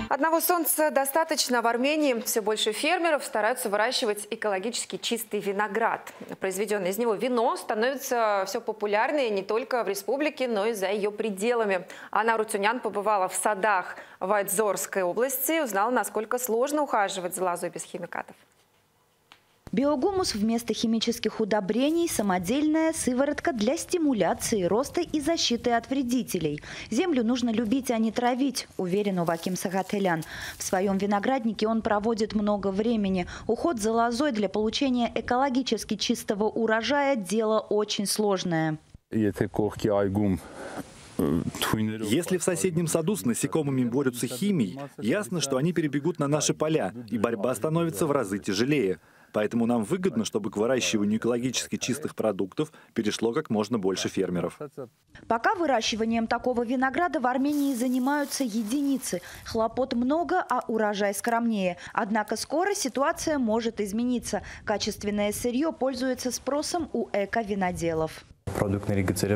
Одного солнца достаточно. В Армении все больше фермеров стараются выращивать экологически чистый виноград. Произведенное из него вино становится все популярнее не только в республике, но и за ее пределами. Анна Арутюнян побывала в садах в Айдзорской области и узнала, насколько сложно ухаживать за лозой без химикатов. Биогумус вместо химических удобрений – самодельная сыворотка для стимуляции роста и защиты от вредителей. Землю нужно любить, а не травить, уверен Уваким Сагателян. В своем винограднике он проводит много времени. Уход за лозой для получения экологически чистого урожая – дело очень сложное. Если в соседнем саду с насекомыми борются химией, ясно, что они перебегут на наши поля, и борьба становится в разы тяжелее. Поэтому нам выгодно, чтобы к выращиванию экологически чистых продуктов перешло как можно больше фермеров. Пока выращиванием такого винограда в Армении занимаются единицы. Хлопот много, а урожай скромнее. Однако скоро ситуация может измениться. Качественное сырье пользуется спросом у эко-виноделов. У нас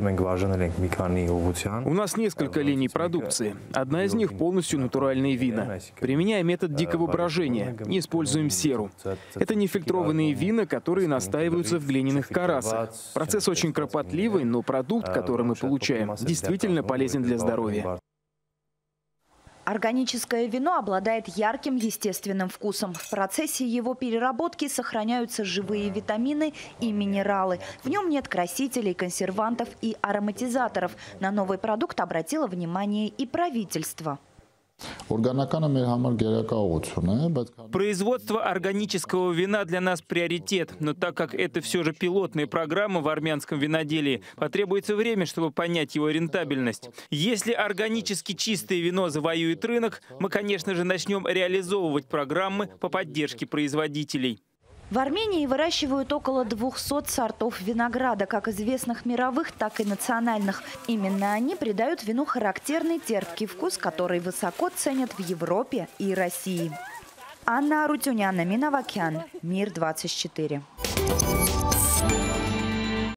несколько линий продукции. Одна из них полностью натуральные вина. Применяя метод дикого брожения, не используем серу. Это нефильтрованные вина, которые настаиваются в глиняных карасах. Процесс очень кропотливый, но продукт, который мы получаем, действительно полезен для здоровья. Органическое вино обладает ярким естественным вкусом. В процессе его переработки сохраняются живые витамины и минералы. В нем нет красителей, консервантов и ароматизаторов. На новый продукт обратило внимание и правительство. Производство органического вина для нас приоритет, но так как это все же пилотная программа в армянском виноделии, потребуется время, чтобы понять его рентабельность. Если органически чистое вино завоюет рынок, мы, конечно же, начнем реализовывать программы по поддержке производителей. В Армении выращивают около 200 сортов винограда, как известных мировых, так и национальных. Именно они придают вину характерный терпкий вкус, который высоко ценят в Европе и России. Анна Арутюнян, Мин Авакян, Мир 24.